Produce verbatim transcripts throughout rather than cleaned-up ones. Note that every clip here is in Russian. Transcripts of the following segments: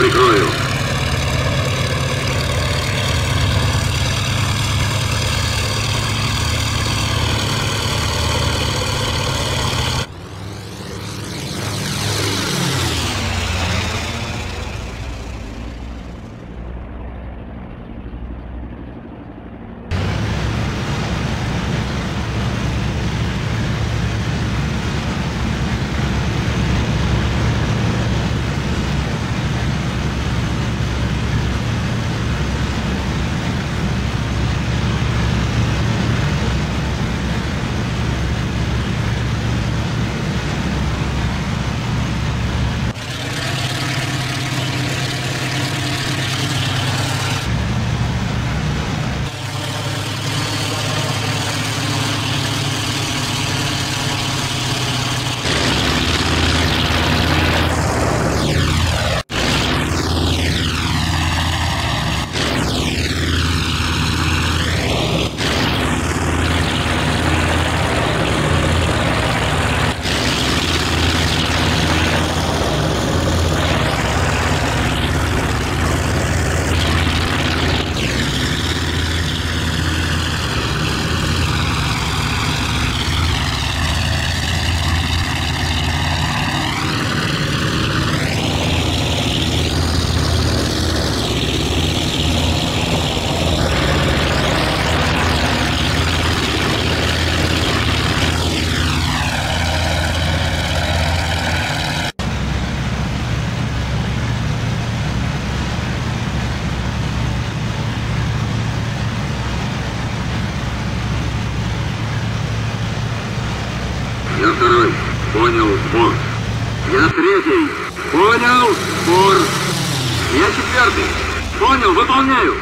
прикрою. Я второй. Понял, сбор. Я третий. Понял, сбор. Я четвертый. Понял, выполняю.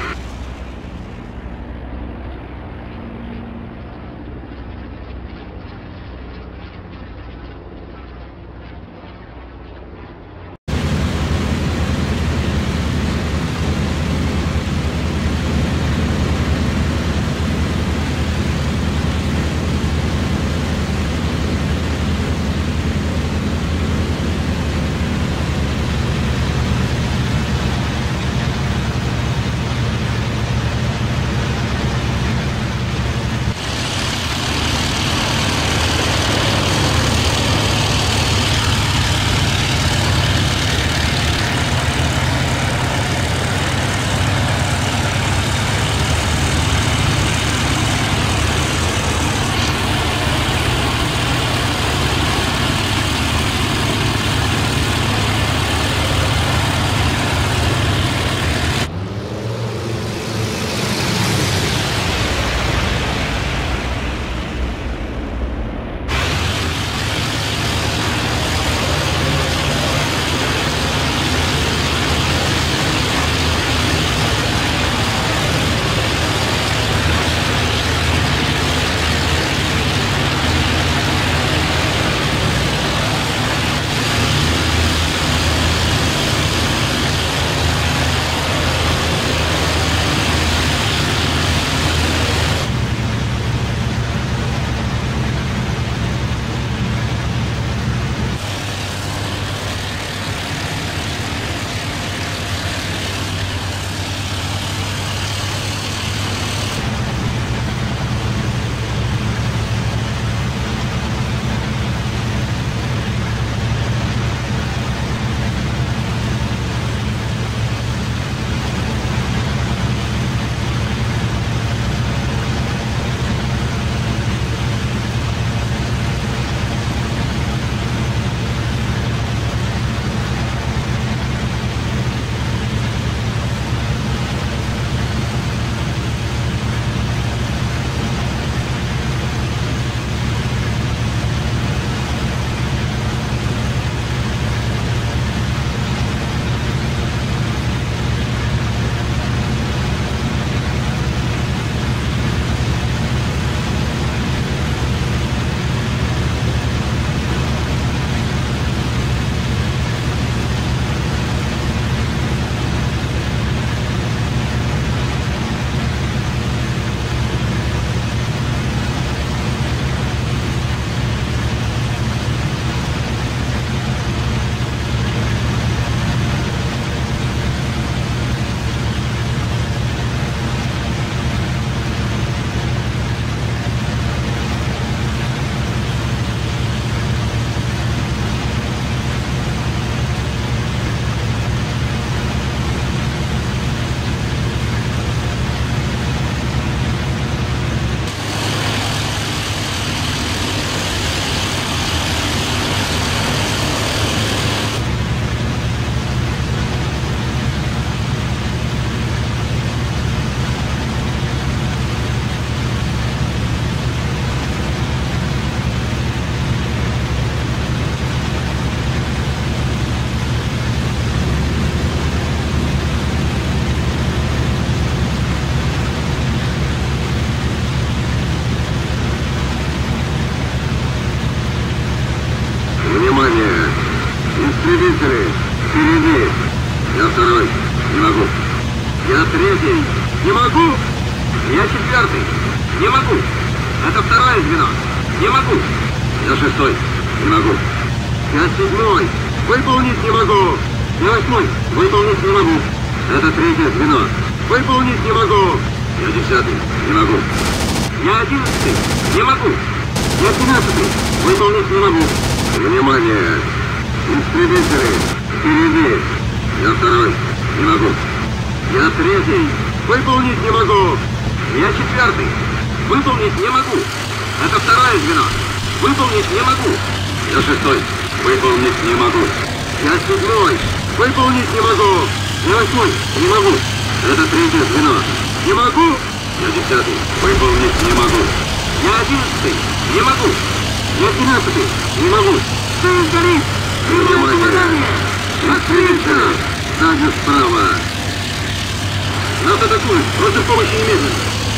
Истребители! Впереди! Я второй! Не могу! Я третий! Не могу! Я четвертый! Не могу! Это второе звено! Не могу! Я шестой! Не могу! Я седьмой! Выполнить не могу! Я восьмой! Выполнить не могу! Это третье звено! Выполнить не могу! Я десятый! Не могу! Я одиннадцатый! Не могу! Я двенадцатый! Выполнить не могу! Внимание! Истребители! Впереди! Я второй! Не могу! Я третий! Выполнить не могу! Я четвертый! Выполнить не могу! Это второе звено! Выполнить не могу! Я шестой! Выполнить не могу! Я седьмой! Выполнить не могу! Я восьмой! Не могу! Это третье звено! Не могу! Я десятый! Выполнить не могу! Я одиннадцатый! Не могу! Я двенадцатый! Не могу! Ты горит! Внимание! Отлично! Сзади справа! Нас атакуют! Просим помощи немедленно!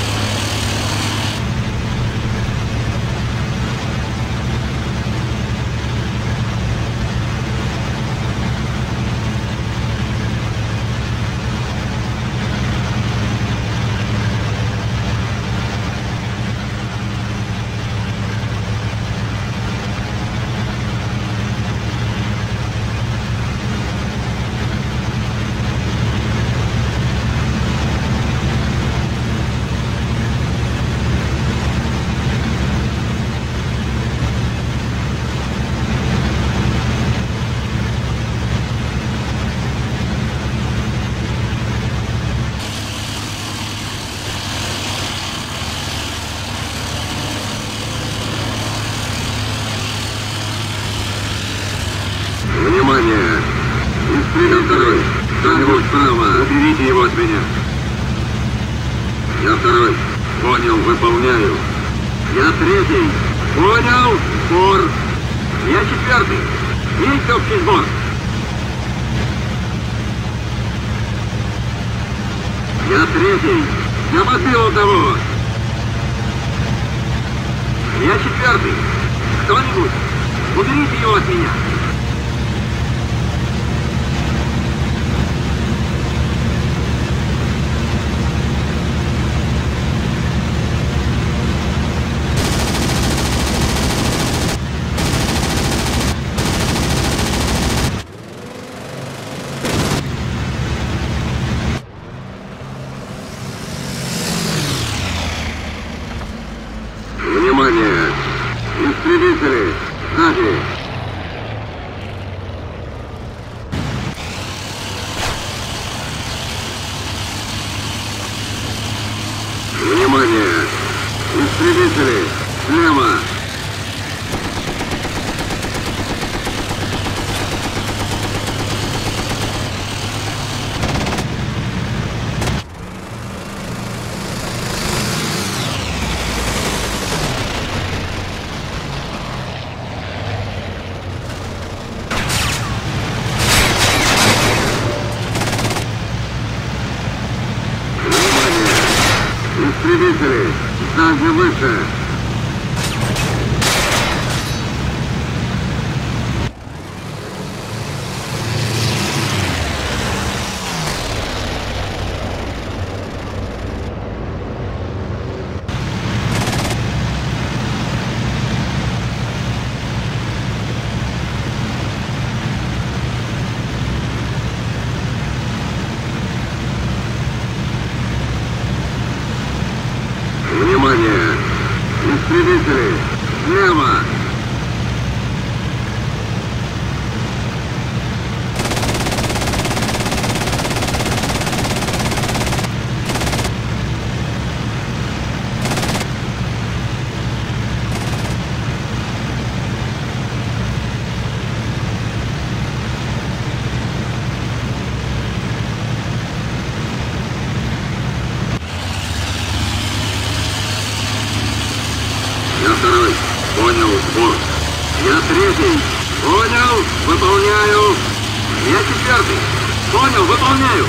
Внимание! Истребитель второй! Кто-нибудь справа! Уберите его от меня! Я второй! Понял, выполняю! Я третий! Понял! Сбор! Я четвертый! Есть общий сбор! Я третий! Я подбил одного! Я четвертый! Кто-нибудь! Уберите его от меня! Внимание! Истребители! Сзади! Внимание! Истребители! Слева! Истребители! Сзади выше! Внимание! Истребители! Слева! Я второй. Понял, сбор. Я третий. Понял, выполняю. Я четвертый. Понял, выполняю.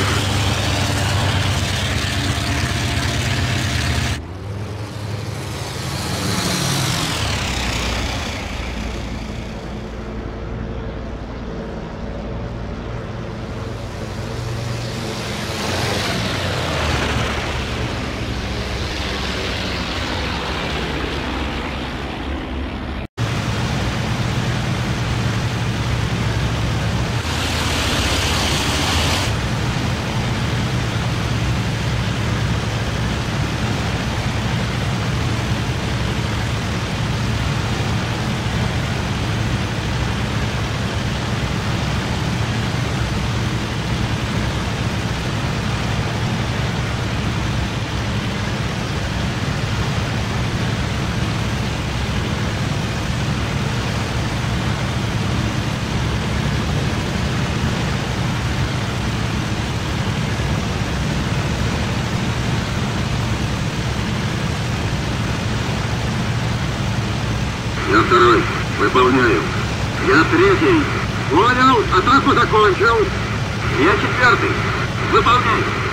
Выполняю. Я третий. Понял. Атаку закончил. Я четвертый. Выполняю.